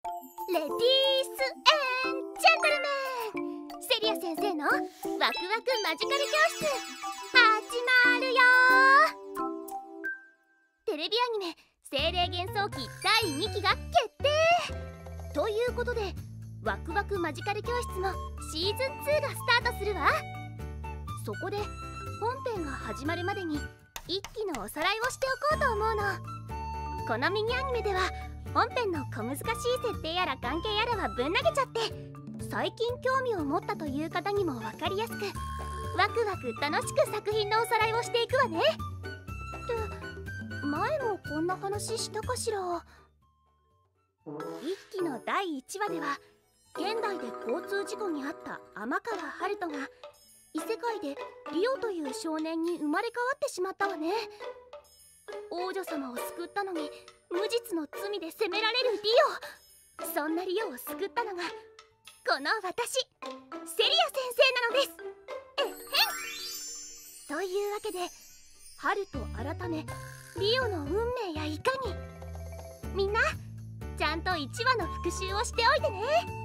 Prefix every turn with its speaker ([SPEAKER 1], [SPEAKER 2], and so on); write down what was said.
[SPEAKER 1] レディース&ジェントルメン、セリア先生のワクワクマジカル教室始まるよ。テレビアニメ「精霊幻想記」第2期が決定ということで、ワクワクマジカル教室もシーズン2がスタートするわ。そこで本編が始まるまでに1期のおさらいをしておこうと思うの。このミニアニメでは本編の小難しい設定やら関係やらはぶん投げちゃって、最近興味を持ったという方にも分かりやすくワクワク楽しく作品のおさらいをしていくわね。って前もこんな話したかしら。1期の第1話では現代で交通事故に遭った天川春人が異世界でリオという少年に生まれ変わってしまったわね。王女様を救ったのに無実の罪で責められるリオ。そんなリオを救ったのがこの私、セリア先生なのです。えっへん。というわけで春と改めリオの運命やいかに、みんなちゃんと1話の復習をしておいてね。